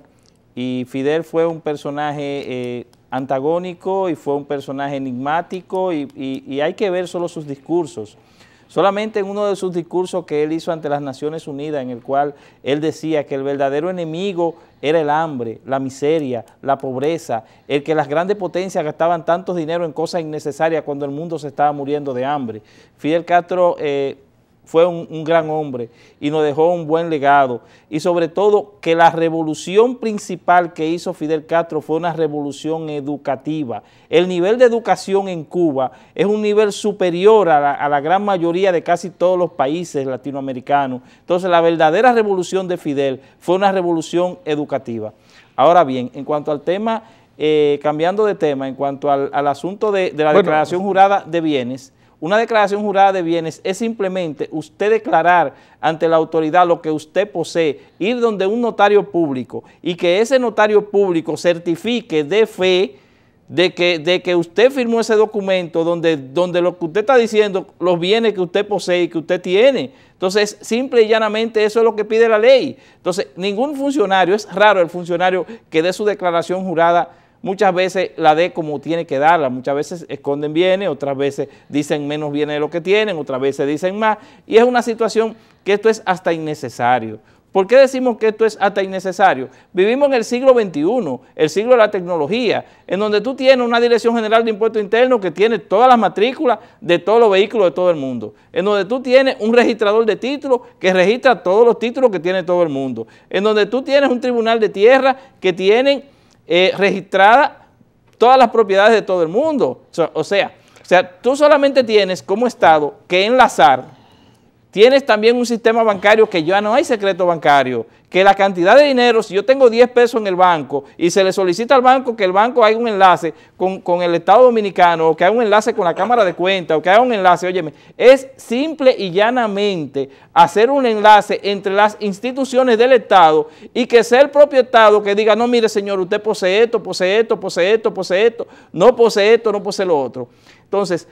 y Fidel fue un personaje eh, antagónico y fue un personaje enigmático y, y, y hay que ver solo sus discursos. Solamente en uno de sus discursos que él hizo ante las Naciones Unidas, en el cual él decía que el verdadero enemigo era el hambre, la miseria, la pobreza, el que las grandes potencias gastaban tanto dinero en cosas innecesarias cuando el mundo se estaba muriendo de hambre. Fidel Castro eh, fue un, un gran hombre y nos dejó un buen legado, y sobre todo que la revolución principal que hizo Fidel Castro fue una revolución educativa. El nivel de educación en Cuba es un nivel superior a la, a la gran mayoría de casi todos los países latinoamericanos. Entonces la verdadera revolución de Fidel fue una revolución educativa. Ahora bien, en cuanto al tema, eh, cambiando de tema, en cuanto al, al asunto de, de la bueno, declaración jurada de bienes, una declaración jurada de bienes es simplemente usted declarar ante la autoridad lo que usted posee, ir donde un notario público y que ese notario público certifique de fe de que, de que usted firmó ese documento donde, donde lo que usted está diciendo, los bienes que usted posee y que usted tiene. Entonces, simple y llanamente eso es lo que pide la ley. Entonces, ningún funcionario, es raro el funcionario que dé su declaración jurada, muchas veces la dé como tiene que darla, muchas veces esconden bienes, otras veces dicen menos bienes de lo que tienen, otras veces dicen más, y es una situación que esto es hasta innecesario. ¿Por qué decimos que esto es hasta innecesario? Vivimos en el siglo veintiuno, el siglo de la tecnología, en donde tú tienes una Dirección General de Impuestos Internos que tiene todas las matrículas de todos los vehículos de todo el mundo, en donde tú tienes un registrador de títulos que registra todos los títulos que tiene todo el mundo, en donde tú tienes un tribunal de tierra que tienen eh, registradas todas las propiedades de todo el mundo. O sea, o sea, o sea, tú solamente tienes como Estado que enlazar. Tienes también un sistema bancario que ya no hay secreto bancario, que la cantidad de dinero, si yo tengo diez pesos en el banco y se le solicita al banco que el banco haga un enlace con, con el Estado Dominicano, o que haga un enlace con la Cámara de Cuentas, o que haga un enlace, óyeme, es simple y llanamente hacer un enlace entre las instituciones del Estado y que sea el propio Estado que diga, no, mire señor, usted posee esto, posee esto, posee esto, posee esto, no posee esto, no posee lo otro. Entonces,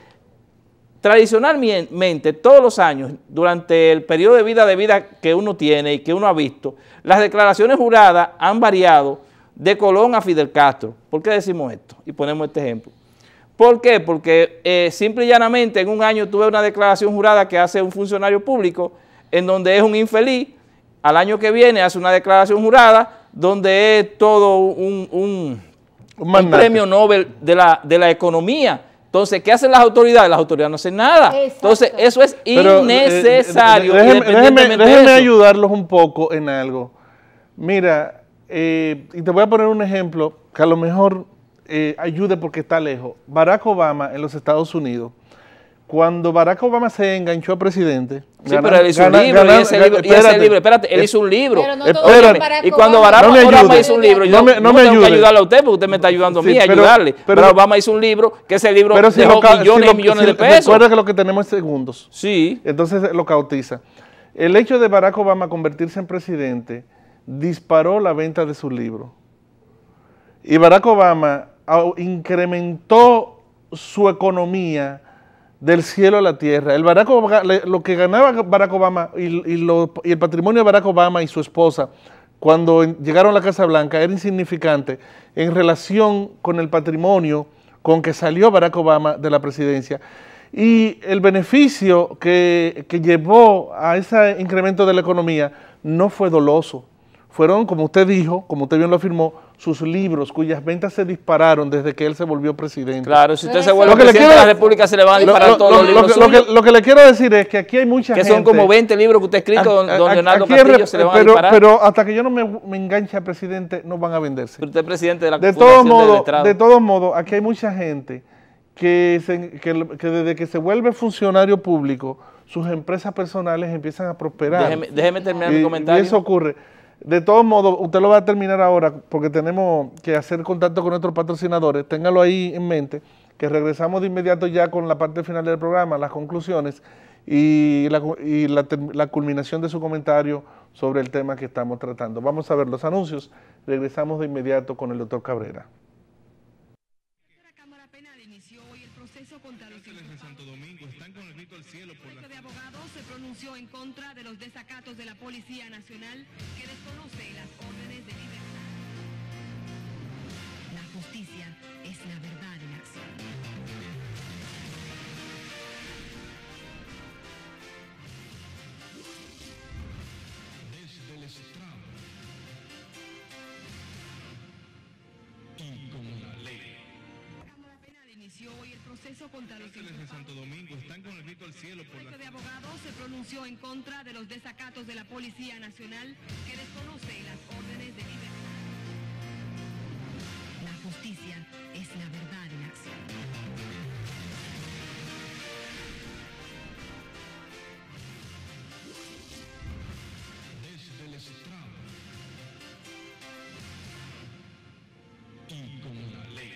tradicionalmente, todos los años, durante el periodo de vida de vida que uno tiene y que uno ha visto, las declaraciones juradas han variado de Colón a Fidel Castro. ¿Por qué decimos esto? Y ponemos este ejemplo. ¿Por qué? Porque eh, simple y llanamente en un año tuve una declaración jurada que hace un funcionario público en donde es un infeliz, al año que viene hace una declaración jurada donde es todo un, un, un, un premio Nobel de la, de la economía. Entonces, ¿qué hacen las autoridades? Las autoridades no hacen nada. Exacto. Entonces, eso es Pero, innecesario. Eh, déjeme, déjeme, déjeme ayudarlos un poco en algo. Mira, eh, y te voy a poner un ejemplo que a lo mejor eh, ayude porque está lejos. Barack Obama en los Estados Unidos, cuando Barack Obama se enganchó a presidente... Sí, gana, pero él hizo gana, un libro, gana, y ese libro, espérate, y ese libro, espérate, él hizo un libro. Pero no espérate, Barack y cuando Barack no Obama hizo un libro, yo no, me, no, no me tengo ayude. que ayudarle a usted porque usted me está ayudando a mí sí, a pero, ayudarle. Pero, pero Obama hizo un libro, que ese libro pero dejó si millones si lo, y millones si, de pesos. Recuerda que lo que tenemos es segundos. Sí. Entonces lo cautiza. El hecho de Barack Obama convertirse en presidente disparó la venta de su libro. Y Barack Obama incrementó su economía del cielo a la tierra. El Barack Obama, lo que ganaba Barack Obama y, y, lo, y el patrimonio de Barack Obama y su esposa cuando llegaron a la Casa Blanca era insignificante en relación con el patrimonio con que salió Barack Obama de la presidencia. Y el beneficio que, que llevó a ese incremento de la economía no fue doloso. Fueron, como usted dijo, como usted bien lo afirmó, sus libros, cuyas ventas se dispararon desde que él se volvió presidente. Claro, si usted se vuelve presidente de la República, se le van a disparar lo, todos lo, los libros lo, lo, que, lo que le quiero decir es que aquí hay mucha que gente... Que son como veinte libros que usted ha escrito, don, don Leonardo Castillo, se le van pero, a disparar. Pero hasta que yo no me, me enganche a presidente, no van a venderse. Pero usted es presidente de la de todos modos, De todos modos, aquí hay mucha gente que, se, que, que desde que se vuelve funcionario público, sus empresas personales empiezan a prosperar. Déjeme, déjeme terminar y, mi comentario. Y eso ocurre. De todos modos, usted lo va a terminar ahora porque tenemos que hacer contacto con nuestros patrocinadores. Téngalo ahí en mente, que regresamos de inmediato ya con la parte final del programa, las conclusiones y, la, y la, la culminación de su comentario sobre el tema que estamos tratando. Vamos a ver los anuncios. Regresamos de inmediato con el doctor Cabrera. La Cámara Penal inició hoy el proceso contra de Santo Domingo están con el grito al cielo por la... El de abogados se pronunció en contra de los desacatos de la Policía Nacional que desconoce las órdenes de libertad. La justicia es la verdad en acción. Desde el estrado y con la ley. Inició hoy el proceso contra los de Santo Domingo están con el grito al cielo por la... El de abogados se pronunció en contra de los desacatos de la Policía Nacional que desconoce las órdenes de libertad. La justicia es la verdad en acción. Desde el estrado y con la ley.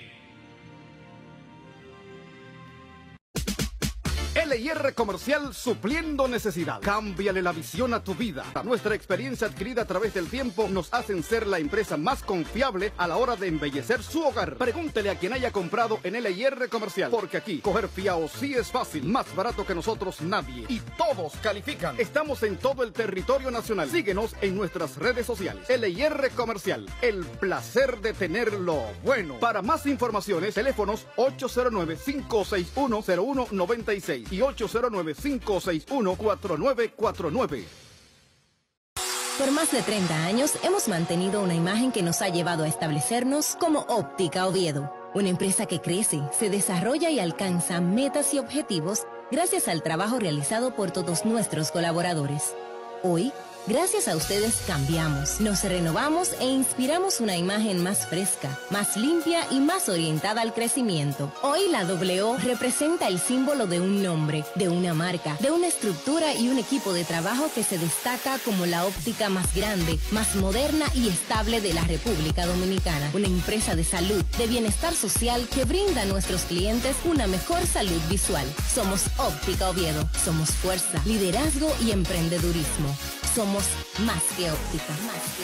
L I R Comercial, supliendo necesidad. Cámbiale la visión a tu vida. Nuestra experiencia adquirida a través del tiempo nos hacen ser la empresa más confiable a la hora de embellecer su hogar. Pregúntele a quien haya comprado en L I R Comercial, porque aquí coger fiao sí es fácil. Más barato que nosotros nadie. Y todos califican. Estamos en todo el territorio nacional. Síguenos en nuestras redes sociales. L I R Comercial, el placer de tenerlo bueno. Para más informaciones, teléfonos ocho cero nueve, cinco seis uno, cero uno nueve seis y ocho cero nueve, cinco seis uno, cuatro nueve cuatro nueve. Por más de treinta años hemos mantenido una imagen que nos ha llevado a establecernos como Óptica Oviedo, una empresa que crece, se desarrolla y alcanza metas y objetivos gracias al trabajo realizado por todos nuestros colaboradores. Hoy, gracias a ustedes cambiamos, nos renovamos e inspiramos una imagen más fresca, más limpia y más orientada al crecimiento. Hoy la doble O representa el símbolo de un nombre, de una marca, de una estructura y un equipo de trabajo que se destaca como la óptica más grande, más moderna y estable de la República Dominicana. Una empresa de salud, de bienestar social que brinda a nuestros clientes una mejor salud visual. Somos Óptica Oviedo, somos fuerza, liderazgo y emprendedurismo. Somos más que óptica, más que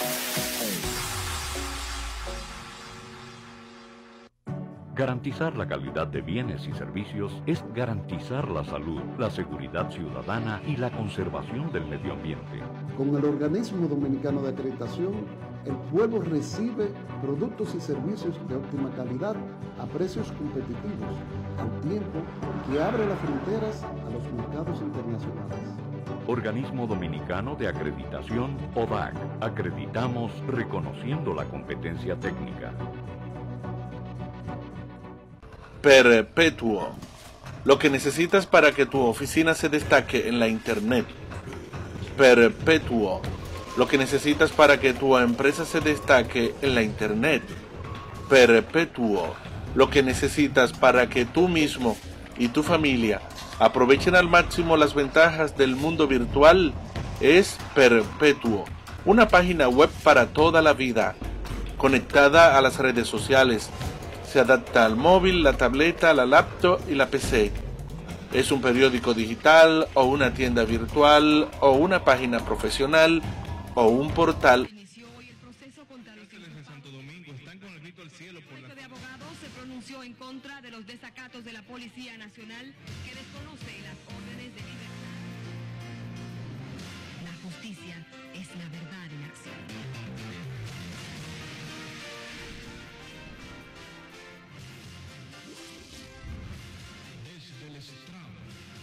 óptica. Garantizar la calidad de bienes y servicios es garantizar la salud, la seguridad ciudadana y la conservación del medio ambiente. Con el Organismo Dominicano de Acreditación, el pueblo recibe productos y servicios de óptima calidad a precios competitivos, al tiempo que abre las fronteras a los mercados internacionales. Organismo Dominicano de Acreditación, O D A C. Acreditamos reconociendo la competencia técnica. Perpetuo. Lo que necesitas para que tu oficina se destaque en la Internet. Perpetuo. Lo que necesitas para que tu empresa se destaque en la Internet. Perpetuo. Lo que necesitas para que tú mismo y tu familia aprovechen al máximo las ventajas del mundo virtual es Perpetuo. Una página web para toda la vida, conectada a las redes sociales. Se adapta al móvil, la tableta, la laptop y la P C. Es un periódico digital o una tienda virtual o una página profesional o un portal. El de abogados se pronunció en contra de los desacatos de la Policía Nacional que desconoce las órdenes de libertad. La justicia es la verdad en acción. Desde el estrado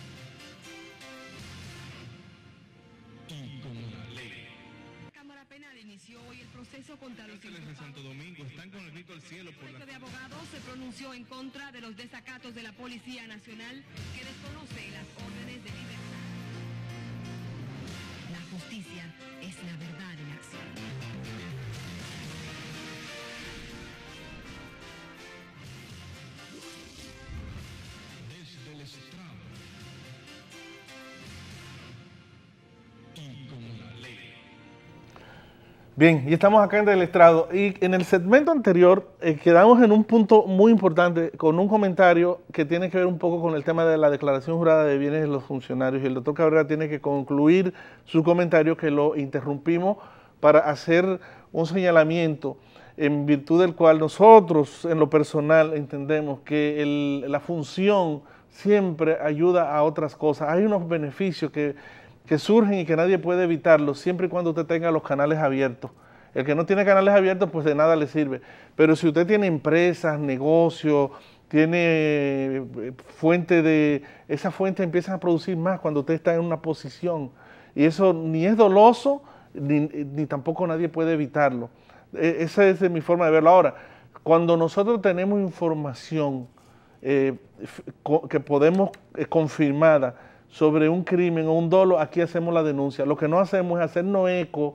y con la ley. La Cámara Penal inició hoy el proceso contra los de Santo Domingo están con el grito al cielo por la... El de abogados se pronunció en contra de los desacatos de la Policía Nacional que desconoce las órdenes de libertad. La justicia es la verdad en acción. Desde el estrado y con la ley. Bien, y estamos acá en el estrado y en el segmento anterior eh, quedamos en un punto muy importante con un comentario que tiene que ver un poco con el tema de la declaración jurada de bienes de los funcionarios y el doctor Cabrera tiene que concluir su comentario que lo interrumpimos para hacer un señalamiento en virtud del cual nosotros en lo personal entendemos que el, la función siempre ayuda a otras cosas. Hay unos beneficios que, que surgen y que nadie puede evitarlos siempre y cuando usted tenga los canales abiertos. El que no tiene canales abiertos, pues de nada le sirve. Pero si usted tiene empresas, negocios, tiene fuente de... Esas fuentes empiezan a producir más cuando usted está en una posición. Y eso ni es doloso, ni, ni tampoco nadie puede evitarlo. E, esa es mi forma de verlo. Ahora, cuando nosotros tenemos información eh, que podemos eh, confirmada sobre un crimen o un dolo, aquí hacemos la denuncia. Lo que no hacemos es hacernos eco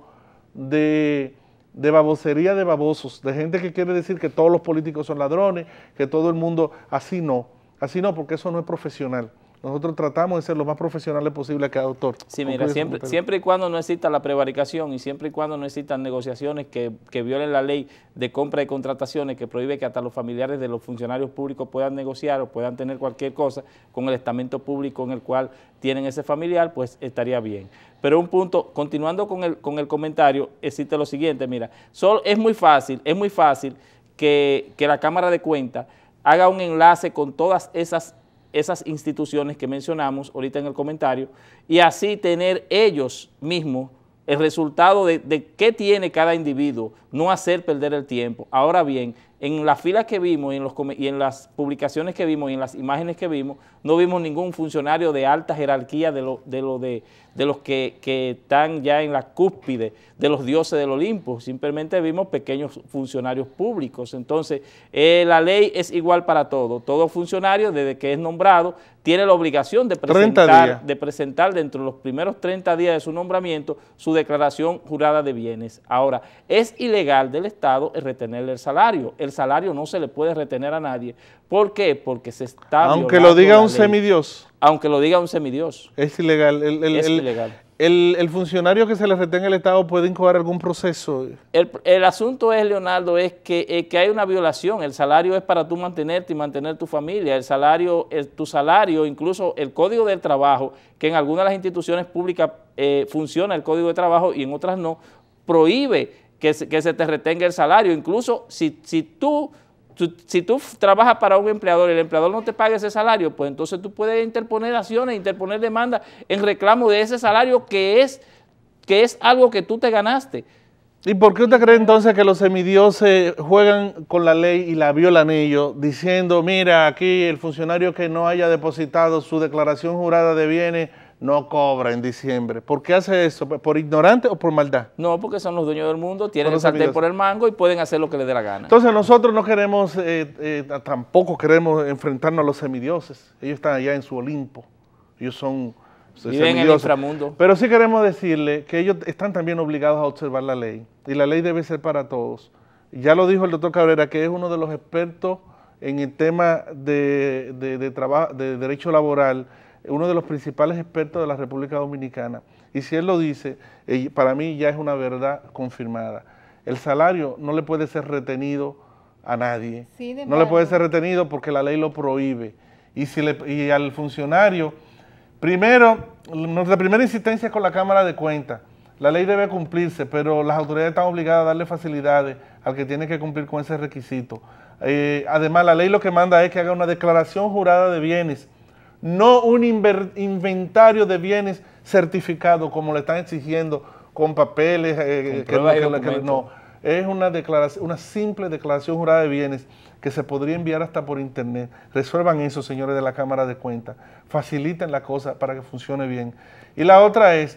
de... de babosería de babosos, de gente que quiere decir que todos los políticos son ladrones, que todo el mundo, así no, así no, porque eso no es profesional. Nosotros tratamos de ser lo más profesionales posible acá, doctor. Sí, mira, siempre, siempre y cuando no exista la prevaricación y siempre y cuando no existan negociaciones que, que violen la ley de compra y contrataciones que prohíbe que hasta los familiares de los funcionarios públicos puedan negociar o puedan tener cualquier cosa con el estamento público en el cual tienen ese familiar, pues estaría bien. Pero un punto, continuando con el, con el comentario, existe lo siguiente, mira, solo, es muy fácil, es muy fácil que, que la Cámara de Cuentas haga un enlace con todas esas esas instituciones que mencionamos ahorita en el comentario y así tener ellos mismos el resultado de, de qué tiene cada individuo, no hacer perder el tiempo. Ahora bien, en las filas que vimos y en, los, y en las publicaciones que vimos y en las imágenes que vimos, no vimos ningún funcionario de alta jerarquía de, lo, de, lo de, de los que, que están ya en la cúspide de los dioses del Olimpo, simplemente vimos pequeños funcionarios públicos. Entonces, eh, la ley es igual para todo. Todo funcionario, desde que es nombrado, tiene la obligación de presentar, de presentar dentro de los primeros treinta días de su nombramiento su declaración jurada de bienes. Ahora, es ilegal del Estado el retenerle el salario. El salario no se le puede retener a nadie. ¿Por qué? Porque se está Aunque lo diga un semidios. Aunque lo diga un semidios. Es ilegal. El, el, es el, ilegal. El, el funcionario que se le retenga el Estado puede incoar algún proceso. El, el asunto es, Leonardo, es que, eh, que hay una violación. El salario es para tú mantenerte y mantener tu familia. El salario, el, tu salario, incluso el Código del Trabajo, que en algunas de las instituciones públicas eh, funciona el Código de Trabajo y en otras no, prohíbe que se, que se te retenga el salario. Incluso si, si tú... Si tú trabajas para un empleador y el empleador no te paga ese salario, pues entonces tú puedes interponer acciones, interponer demandas en reclamo de ese salario que es, que es algo que tú te ganaste. ¿Y por qué usted cree entonces que los semidioses juegan con la ley y la violan ellos, diciendo, mira, aquí el funcionario que no haya depositado su declaración jurada de bienes no cobra en diciembre? ¿Por qué hace eso? ¿Por ignorante o por maldad? No, porque son los dueños del mundo, tienen el sartén por el mango y pueden hacer lo que les dé la gana. Entonces nosotros no queremos, eh, eh, tampoco queremos enfrentarnos a los semidioses. Ellos están allá en su Olimpo. Ellos son viven en el inframundo. Pero sí queremos decirle que ellos están también obligados a observar la ley. Y la ley debe ser para todos. Ya lo dijo el doctor Cabrera, que es uno de los expertos en el tema de, de, de, trabajo, de derecho laboral, uno de los principales expertos de la República Dominicana. Y si él lo dice, para mí ya es una verdad confirmada. El salario no le puede ser retenido a nadie. Sí, no le puede ser retenido porque la ley lo prohíbe. Y, si le, y al funcionario, primero, nuestra primera insistencia es con la Cámara de Cuentas. La ley debe cumplirse, pero las autoridades están obligadas a darle facilidades al que tiene que cumplir con ese requisito. Eh, además, la ley lo que manda es que haga una declaración jurada de bienes, no un inventario de bienes certificado como le están exigiendo con papeles, eh, que, no, que, que, no, es una, declaración, una simple declaración jurada de bienes que se podría enviar hasta por internet. Resuelvan eso, señores de la Cámara de Cuentas, faciliten la cosa para que funcione bien. Y la otra es,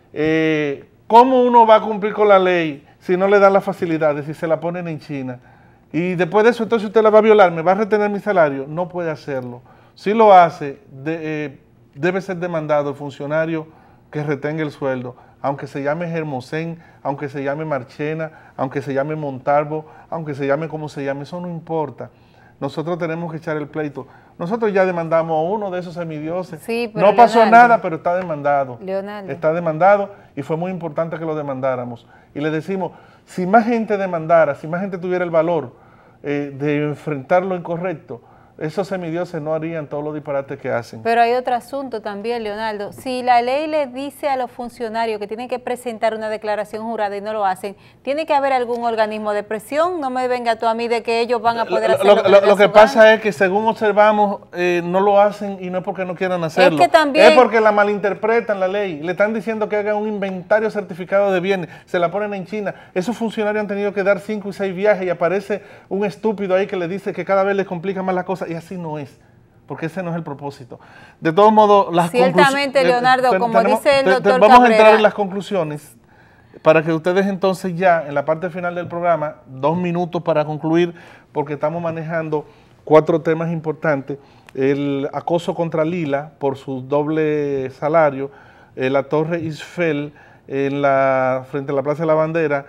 eh, ¿cómo uno va a cumplir con la ley si no le dan las facilidades, si se la ponen en China? Y después de eso, entonces usted la va a violar, ¿me va a retener mi salario? No puede hacerlo. Si lo hace, de, eh, debe ser demandado el funcionario que retenga el sueldo, aunque se llame Hermosén, aunque se llame Marchena, aunque se llame Montalvo, aunque se llame como se llame, eso no importa. Nosotros tenemos que echar el pleito. Nosotros ya demandamos a uno de esos semidioses. Sí, pero no pasó Leonardo, nada, pero está demandado. Leonardo. Está demandado y fue muy importante que lo demandáramos. Y le decimos, si más gente demandara, si más gente tuviera el valor eh, de enfrentar lo incorrecto, esos semidioses no harían todos los disparates que hacen. Pero hay otro asunto también, Leonardo. Si la ley le dice a los funcionarios que tienen que presentar una declaración jurada y no lo hacen, ¿tiene que haber algún organismo de presión? No me venga tú a mí de que ellos van a poder hacerlo. Lo, lo, lo que pasa es que según observamos, eh, no lo hacen y no es porque no quieran hacerlo. Es que también... Es porque la malinterpretan la ley. Le están diciendo que hagan un inventario certificado de bienes. Se la ponen en China. Esos funcionarios han tenido que dar cinco y seis viajes y aparece un estúpido ahí que le dice que cada vez les complica más la cosa. Y así no es, porque ese no es el propósito. De todos modos, las Ciertamente, Leonardo, eh, como tenemos, dice el doctor Vamos Cabrera, a entrar en las conclusiones para que ustedes entonces ya, en la parte final del programa, dos minutos para concluir, porque estamos manejando cuatro temas importantes. El acoso contra Lila por su doble salario, eh, la Torre Eiffel en la, frente a la Plaza de la Bandera,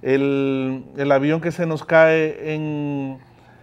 el, el avión que se nos cae en...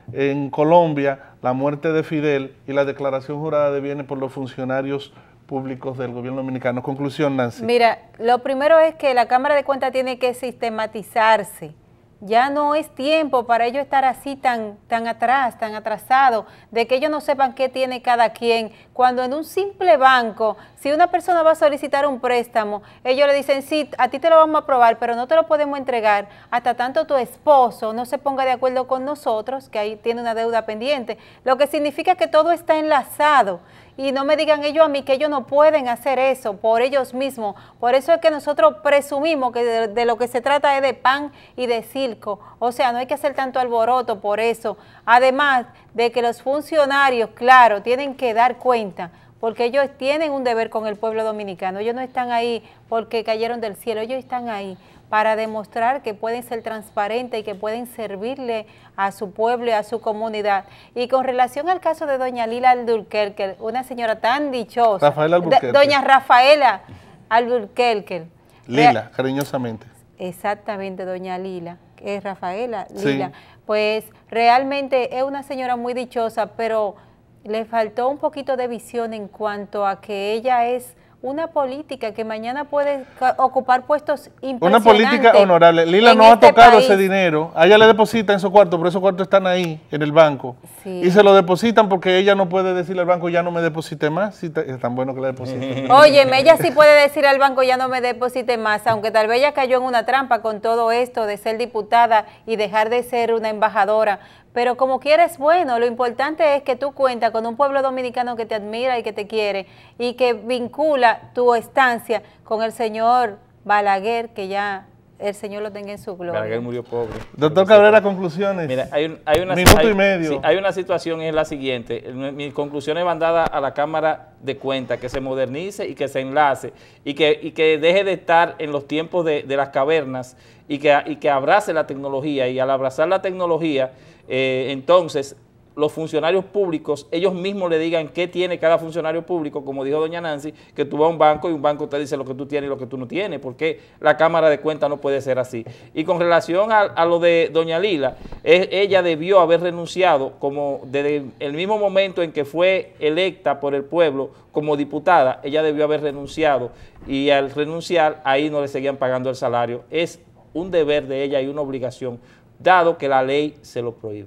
en Colombia, la muerte de Fidel y la declaración jurada de bienes por los funcionarios públicos del gobierno dominicano. Conclusión, Nancy. Mira, lo primero es que la Cámara de Cuentas tiene que sistematizarse. Ya no es tiempo para ellos estar así tan, tan atrás, tan atrasados, de que ellos no sepan qué tiene cada quien, cuando en un simple banco, si una persona va a solicitar un préstamo, ellos le dicen, sí, a ti te lo vamos a aprobar, pero no te lo podemos entregar hasta tanto tu esposo no se ponga de acuerdo con nosotros, que ahí tiene una deuda pendiente, lo que significa que todo está enlazado. Y no me digan ellos a mí que ellos no pueden hacer eso por ellos mismos. Por eso es que nosotros presumimos que de, de lo que se trata es de pan y de circo. O sea, no hay que hacer tanto alboroto por eso. Además de que los funcionarios, claro, tienen que dar cuenta, porque ellos tienen un deber con el pueblo dominicano. Ellos no están ahí porque cayeron del cielo, ellos están ahí para demostrar que pueden ser transparentes y que pueden servirle a su pueblo y a su comunidad. Y con relación al caso de doña Lila Alburquerque, una señora tan dichosa, Rafaela Alburquerque. doña Rafaela Alburquerque. Lila, cariñosamente. Exactamente, doña Lila, que es Rafaela Sí. Lila. Pues realmente es una señora muy dichosa, pero le faltó un poquito de visión en cuanto a que ella es una política que mañana puede ocupar puestos impresionantes. Una política honorable. Lila no ha este tocado país. ese dinero. A ella le depositan esos cuartos, pero esos cuartos están ahí, en el banco. Sí. Y se lo depositan porque ella no puede decirle al banco, ya no me deposite más. Si es tan bueno que le depositen. Óyeme, ella sí puede decir al banco, ya no me deposite más, aunque tal vez ella cayó en una trampa con todo esto de ser diputada y dejar de ser una embajadora. Pero como quieres, bueno, lo importante es que tú cuentas con un pueblo dominicano que te admira y que te quiere y que vincula tu estancia con el señor Balaguer, que ya el Señor lo tenga en su gloria. Balaguer murió pobre. Doctor Cabrera, conclusiones. Mira, hay, un, hay una Minuto hay, y medio. Sí, hay una situación, es la siguiente. Mis conclusiones van dadas a la Cámara de Cuentas, que se modernice y que se enlace y que, y que deje de estar en los tiempos de, de las cavernas y que, y que abrace la tecnología. Y al abrazar la tecnología, eh, entonces los funcionarios públicos, ellos mismos le digan qué tiene cada funcionario público, como dijo doña Nancy, que tú vas a un banco y un banco te dice lo que tú tienes y lo que tú no tienes, porque la Cámara de Cuentas no puede ser así. Y con relación a, a lo de doña Lila, es, ella debió haber renunciado como desde el mismo momento en que fue electa por el pueblo como diputada, ella debió haber renunciado y al renunciar ahí no le seguían pagando el salario. Es un deber de ella y una obligación, dado que la ley se lo prohíbe.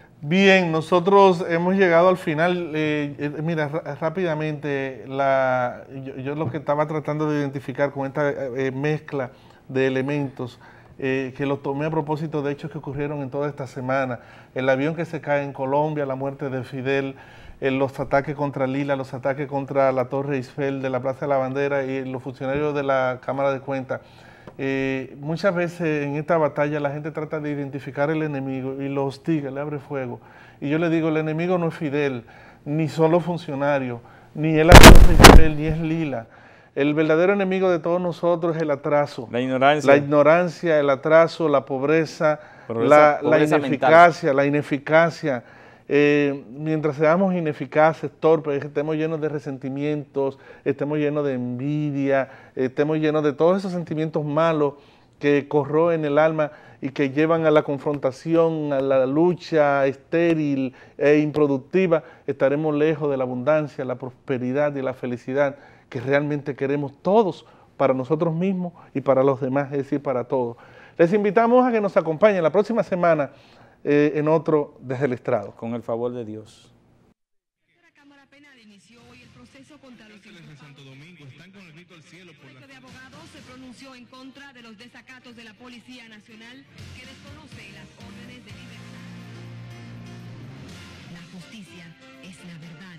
Bien, nosotros hemos llegado al final. Eh, eh, mira, rápidamente, la, yo, yo lo que estaba tratando de identificar con esta eh, mezcla de elementos, eh, que lo tomé a propósito de hechos que ocurrieron en toda esta semana. El avión que se cae en Colombia, la muerte de Fidel, eh, los ataques contra Lila, los ataques contra la Torre Eiffel de la Plaza de la Bandera y los funcionarios de la Cámara de Cuentas. Eh, muchas veces en esta batalla la gente trata de identificar el enemigo y lo hostiga, le abre fuego. Y yo le digo, el enemigo no es Fidel, ni son los funcionarios, ni es la Torre Eiffel, ni es Lila. El verdadero enemigo de todos nosotros es el atraso. La ignorancia. La ignorancia, el atraso, la pobreza, pobreza la, pobreza la ineficacia, mental. la ineficacia. Eh, mientras seamos ineficaces, torpes, estemos llenos de resentimientos, estemos llenos de envidia, estemos llenos de todos esos sentimientos malos que corroen el alma y que llevan a la confrontación, a la lucha estéril e improductiva, estaremos lejos de la abundancia, la prosperidad y la felicidad que realmente queremos todos para nosotros mismos y para los demás, es decir, para todos. Les invitamos a que nos acompañen la próxima semana Eh, en otro Desde el Estrado. Con el favor de Dios. Cámara Penal inició hoy el proceso contra los Cárceles de Santo Domingo están con el grito al cielo por El la... Colegio de Abogados se pronunció en contra de los desacatos de la Policía Nacional que desconoce las órdenes de libertad. La justicia es la verdad.